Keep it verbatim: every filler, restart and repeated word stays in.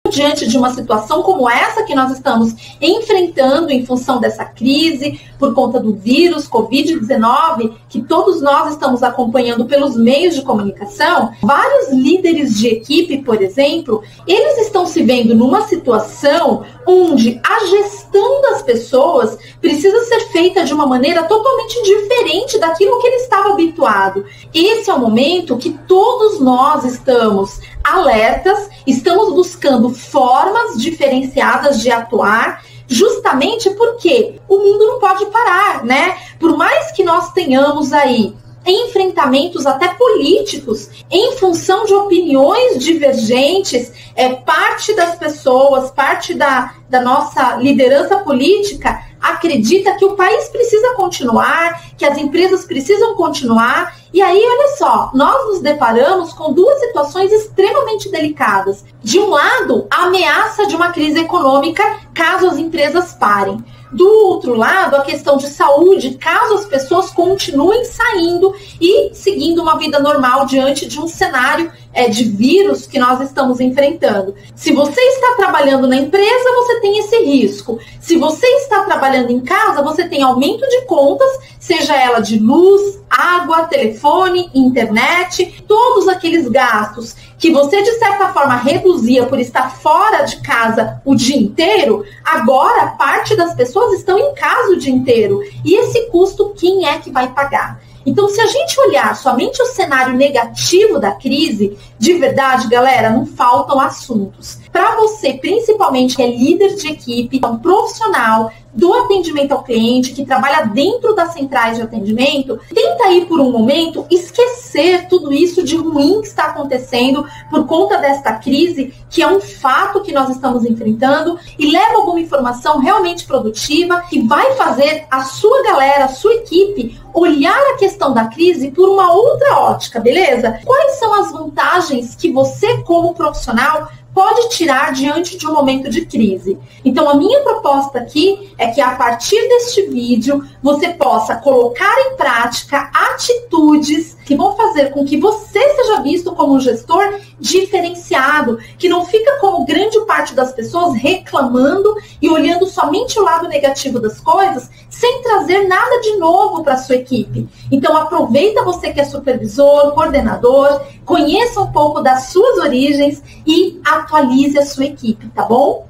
diante de uma situação como essa que nós estamos enfrentando em função dessa crise, por conta do vírus covid dezenove, que todos nós estamos acompanhando pelos meios de comunicação, vários líderes de equipe, por exemplo, eles estão se vendo numa situação onde a gestão das pessoas precisa ser feita de uma maneira totalmente diferente daquilo que ele estava habituado. Esse é o momento que todos nós estamos alertas, estamos buscando formas diferenciadas de atuar, justamente porque o mundo não pode parar, né? Por mais que nós tenhamos aí enfrentamentos até políticos em função de opiniões divergentes, é, parte das pessoas, parte da, da nossa liderança política acredita que o país precisa continuar, que as empresas precisam continuar. E aí, olha só, nós nos deparamos com duas situações extremamente delicadas. De um lado, a ameaça de uma crise econômica caso as empresas parem. Do outro lado, a questão de saúde, caso as pessoas continuem saindo e seguindo uma vida normal diante de um cenário é, de vírus que nós estamos enfrentando. Se você está trabalhando na empresa, você tem esse risco. Se você está trabalhando em casa, você tem aumento de contas, seja ela de luz, água, telefone, internet, todos aqueles gastos que você, de certa forma, reduzia por estar fora de casa o dia inteiro, agora parte das pessoas estão em casa o dia inteiro. E esse custo, quem é que vai pagar? Então, se a gente olhar somente o cenário negativo da crise, de verdade, galera, não faltam assuntos. Para você, principalmente, que é líder de equipe, é um profissional do atendimento ao cliente, que trabalha dentro das centrais de atendimento, tenta aí por um momento esquecer tudo isso de ruim que está acontecendo por conta desta crise, que é um fato que nós estamos enfrentando, e leva alguma informação realmente produtiva que vai fazer a sua galera, a sua equipe, olhar a questão da crise por uma outra ótica, beleza? Quais são as vantagens que você, como profissional, pode tirar diante de um momento de crise? Então, a minha proposta aqui é que, a partir deste vídeo, você possa colocar em prática atitudes que vão fazer com que você seja visto como um gestor diferenciado, que não fica como grande parte das pessoas reclamando e olhando somente o lado negativo das coisas, sem trazer nada de novo para a sua equipe. Então, aproveita você que é supervisor, coordenador, conheça um pouco das suas origens e atualize a sua equipe, tá bom?